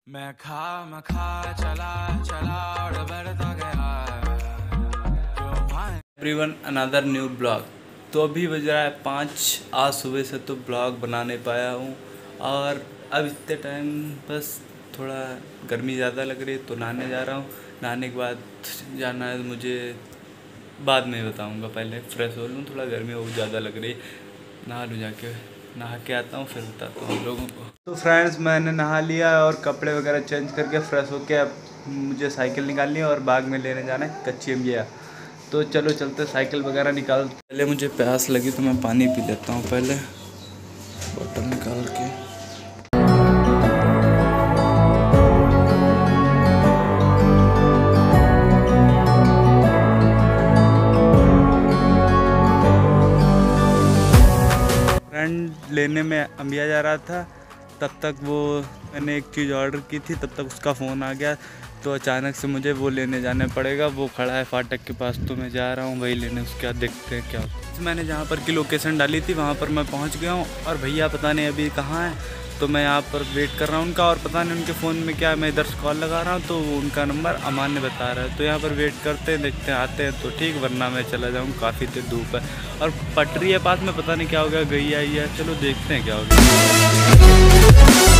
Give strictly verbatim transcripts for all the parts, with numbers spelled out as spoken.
मैं खा मैं खा चला चला और बढ़ता गया एवरीवन अनदर न्यू ब्लॉग। तो अभी बज रहा है पाँच। आज सुबह से तो ब्लॉग बना नहीं पाया हूँ और अब इतने टाइम बस थोड़ा गर्मी ज़्यादा लग रही है तो नहाने जा रहा हूँ। नहाने के बाद जाना है मुझे, बाद में बताऊँगा, पहले फ्रेश हो लूँ, थोड़ा गर्मी बहुत ज़्यादा लग रही है। नहा लूँ, जाके नहा के आता हूँ फिर बताता हूँ लोगों को। तो फ्रेंड्स मैंने नहा लिया और कपड़े वगैरह चेंज करके फ्रेश होके अब मुझे साइकिल निकालनी है और बाग में लेने जाना है कच्ची अम्बिया। तो चलो चलते, साइकिल वगैरह निकाल। पहले मुझे प्यास लगी तो मैं पानी पी लेता हूँ, पहले बोतल निकाल के। फ्रेंड लेने में अम्बिया जा रहा था, तब तक वो मैंने एक चीज़ ऑर्डर की थी, तब तक उसका फ़ोन आ गया। तो अचानक से मुझे वो लेने जाना पड़ेगा। वो खड़ा है फाटक के पास तो मैं जा रहा हूँ वही लेने। उसके बाद देखते हैं क्या होता है। मैंने जहाँ पर की लोकेशन डाली थी वहाँ पर मैं पहुँच गया हूँ और भैया पता नहीं अभी कहाँ है। तो मैं यहाँ पर वेट कर रहा हूँ उनका, और पता नहीं उनके फ़ोन में क्या है। मैं इधर से कॉल लगा रहा हूँ तो उनका नंबर अमान ने बता रहा है। तो यहाँ पर वेट करते हैं, देखते हैं आते हैं तो ठीक, वरना मैं चला जाऊँ। काफ़ी देर धूप है और पटरी है पास में, पता नहीं क्या हो गया, गई आई है। चलो देखते हैं क्या हो गया।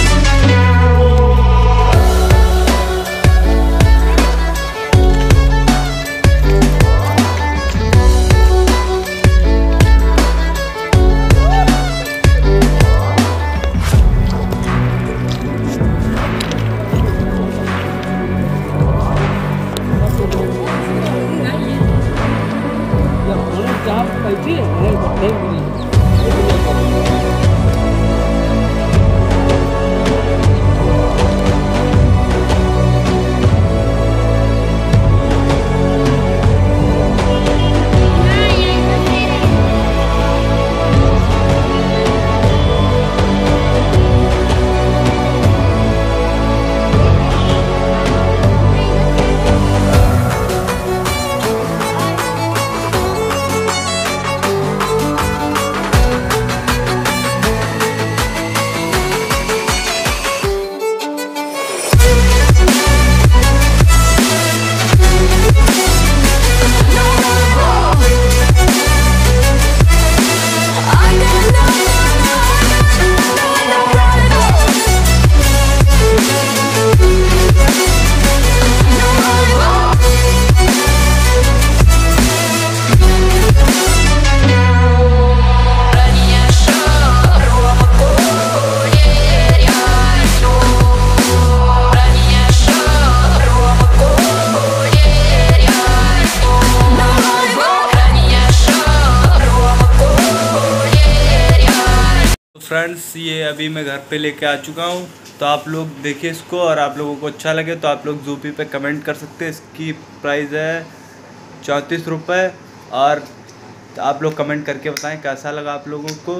फ्रेंड्स ये अभी मैं घर पे लेके आ चुका हूँ, तो आप लोग देखिए इसको, और आप लोगों को अच्छा लगे तो आप लोग ज़ूपी पे कमेंट कर सकते हैं। इसकी प्राइस है चौंतीस रुपये, और आप लोग कमेंट करके बताएं कैसा लगा आप लोगों को।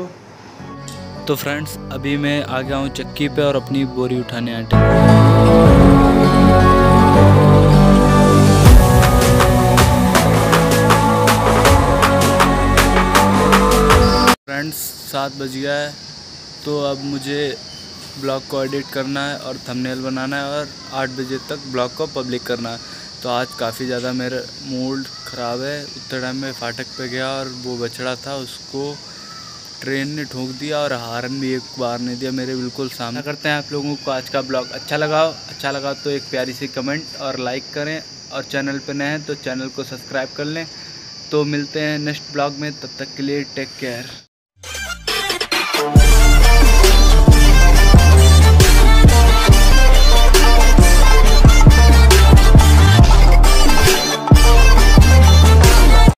तो फ्रेंड्स अभी मैं आ गया हूँ चक्की पे और अपनी बोरी उठाने आटे। फ्रेंड्स सात बज गया है, तो अब मुझे ब्लॉग को एडिट करना है और थंबनेल बनाना है और आठ बजे तक ब्लॉग को पब्लिक करना है। तो आज काफ़ी ज़्यादा मेरा मूड ख़राब है। उतने टाइम में फाटक पे गया और वो बछड़ा था उसको ट्रेन ने ठोक दिया और हारन भी एक बार नहीं दिया मेरे बिल्कुल सामने। करते हैं आप लोगों को आज का ब्लॉग अच्छा लगा अच्छा लगा तो एक प्यारी सी कमेंट और लाइक करें, और चैनल पे नए हैं तो चैनल को सब्सक्राइब कर लें। तो मिलते हैं नेक्स्ट ब्लॉग में, तब तक के लिए टेक केयर।